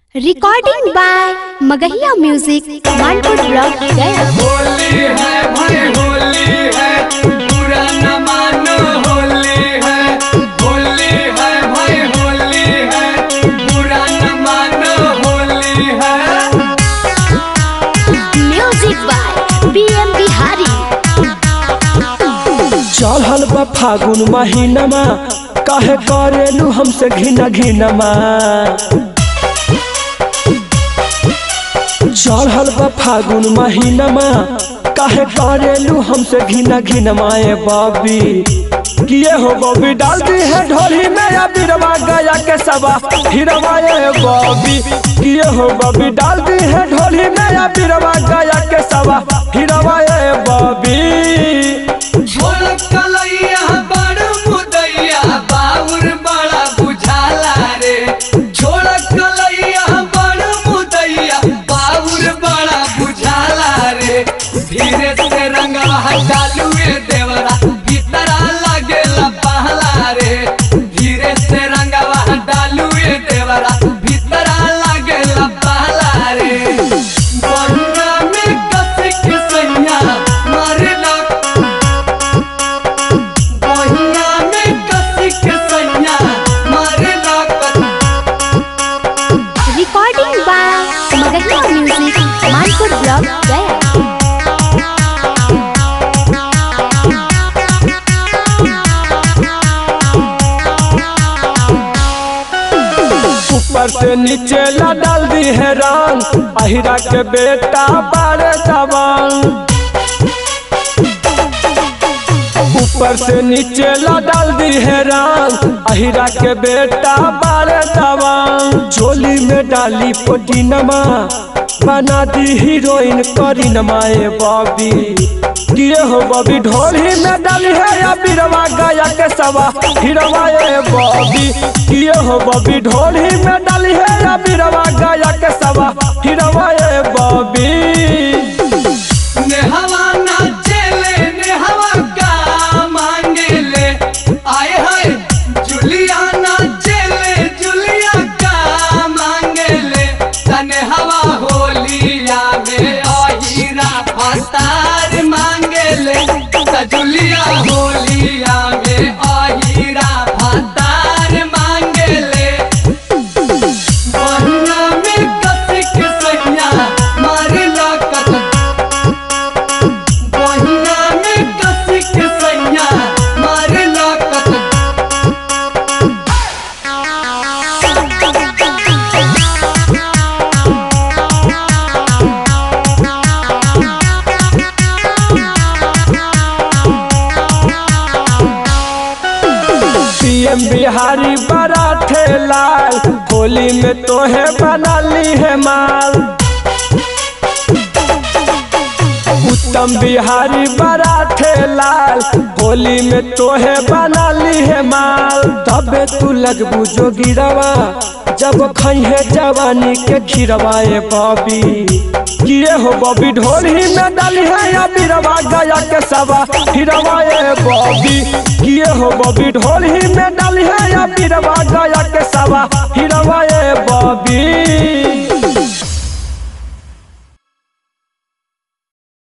Recording by Magahiya music Manpur block Gaya. Holi है भाई होली है, बुरा न मानो होली है। होली है भाई होली है, बुरा न मानो होली है। Music by BM Bihari. चढ़ल बा फागुन महीनमा, काहे करेलू हमसे घिना घिनमा। चढ़ल बा फागुन महीनमा, काहे करेलू हमसे घिना घिनमा। ए बॉबी किए हो बॉबी, डाल दी है ढोली में या बिरवा गया के सबा हिरवा। ए बॉबी किए हो बॉबी, डाल दी है ढोली में या बिरवा गया के सबा हिरवा। ए बॉबी धीरे से रंगवा डालू देवरा, भीतरा लगेला पहला रे। धीरे से रंगवा डालू देवरा, भीतरा लगेला पहला रे। बहिया में कस के सैया मारेला, बहिया में कस के सैया मारेला। Recording by Magahiya music Manpur block Gaya. ऊपर से नीचे ला डाल दी है रंग, अहिरा के बेटा बारे जवान। ऊपर से नीचे ला डाल दी है रंग, अहिरा के बेटा बारे जवान। झोली में डाली पोटीनमा, बना दी हीरोइन करीनमा। ए बॉबी किए हो बॉबी, ढोली में डाली है या बिरवा गया के सवा हिरवा। ए बॉबी किए हो बॉबी, ढोली में डाली है या बिरवा गया के सवा हिरवा। ए बॉबी नेहवा नाचेले नेहवा का मांगेले, आए हाय जुलिया नाचेले जुलिया का मांगेले। तने हवा होलिया में अहिरा फतार मांगेले, जुलिया होलिया में अहिरा फतार मांगेले। बहिया में कस के सैया मारेला कत, बहिया में कस के सैया मारेला कत। बीएम बिहारी बड़ा ठेलाल, होली में तोहे बना ली है माल। उत्तम बिहारी बड़ा ठेलाल, होली में तोहे बना ली है माल। तबे तू लगबू जो गिरवा, जब खइहे जवानी के खीरवा। ए बॉबी किए हो बॉबी, ढोली में डाली है या बिरवा गया के सवा हिरवा। ए बॉबी किए हो बॉबी, ढोली में डाली है या बिरवा गया के सवा हिरवा। ए बॉबी